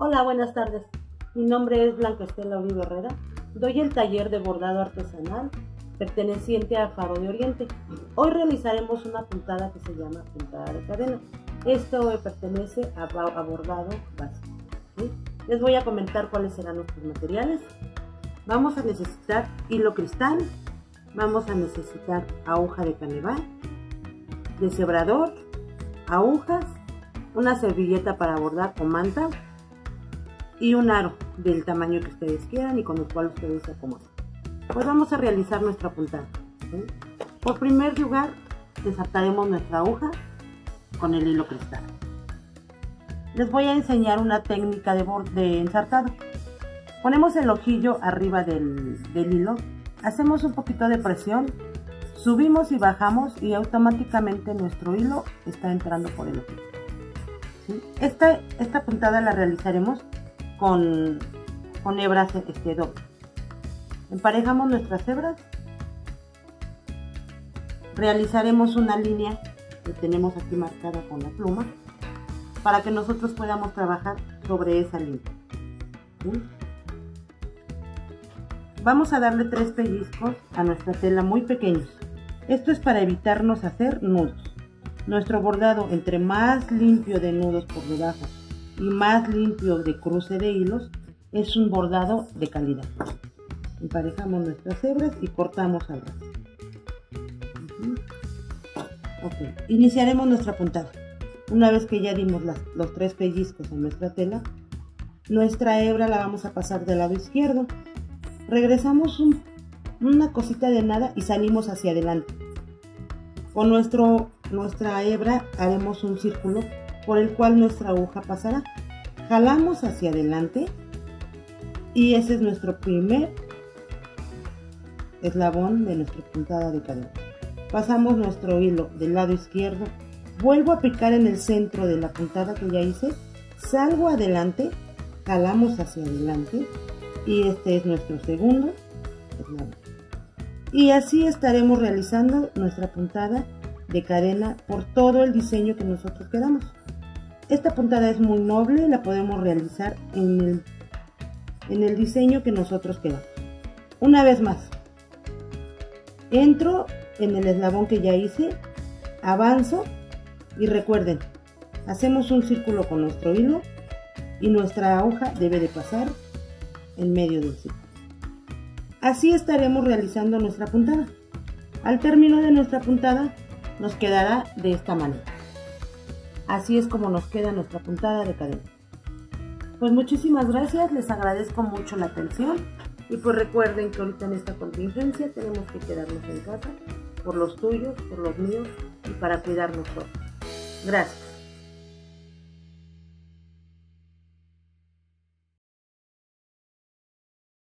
Hola, buenas tardes. Mi nombre es Blanca Estela Uribe Herrera. Doy el taller de bordado artesanal perteneciente a Faro de Oriente. Hoy realizaremos una puntada que se llama puntada de cadena. Esto pertenece a bordado básico, ¿sí? Les voy a comentar cuáles serán nuestros materiales. Vamos a necesitar hilo cristal, vamos a necesitar aguja de Canevas, deshebrador, agujas, una servilleta para bordar o manta y un aro del tamaño que ustedes quieran y con el cual ustedes se acomoden. Pues vamos a realizar nuestra puntada, ¿sí? Por primer lugar, desataremos nuestra aguja con el hilo cristal. Les voy a enseñar una técnica de ensartado. Ponemos el ojillo arriba del hilo, hacemos un poquito de presión, subimos y bajamos y automáticamente nuestro hilo está entrando por el ojillo, ¿sí? Esta puntada la realizaremos con hebras dobles. Emparejamos nuestras hebras, realizaremos una línea que tenemos aquí marcada con la pluma para que nosotros podamos trabajar sobre esa línea, ¿sí? Vamos a darle 3 pellizcos a nuestra tela muy pequeños. Esto es para evitarnos hacer nudos. Nuestro bordado, entre más limpio de nudos por debajo y más limpio de cruce de hilos, es un bordado de calidad. Emparejamos nuestras hebras y cortamos al ras. Iniciaremos nuestra puntada. Una vez que ya dimos los 3 pellizcos a nuestra tela, nuestra hebra la vamos a pasar del lado izquierdo. Regresamos una cosita de nada y salimos hacia adelante. Con nuestra hebra haremos un círculo por el cual nuestra aguja pasará. Jalamos hacia adelante y ese es nuestro primer eslabón de nuestra puntada de cadena. Pasamos nuestro hilo del lado izquierdo, vuelvo a picar en el centro de la puntada que ya hice, salgo adelante, jalamos hacia adelante y este es nuestro segundo eslabón. Y así estaremos realizando nuestra puntada de cadena por todo el diseño que nosotros queramos. Esta puntada es muy noble, la podemos realizar en el diseño que nosotros queramos. Una vez más, entro en el eslabón que ya hice, avanzo y recuerden, hacemos un círculo con nuestro hilo y nuestra aguja debe de pasar en medio del círculo. Así estaremos realizando nuestra puntada. Al término de nuestra puntada nos quedará de esta manera. Así es como nos queda nuestra puntada de cadena. Pues muchísimas gracias, les agradezco mucho la atención y pues recuerden que ahorita en esta contingencia tenemos que quedarnos en casa por los tuyos, por los míos y para cuidarnos todos. Gracias.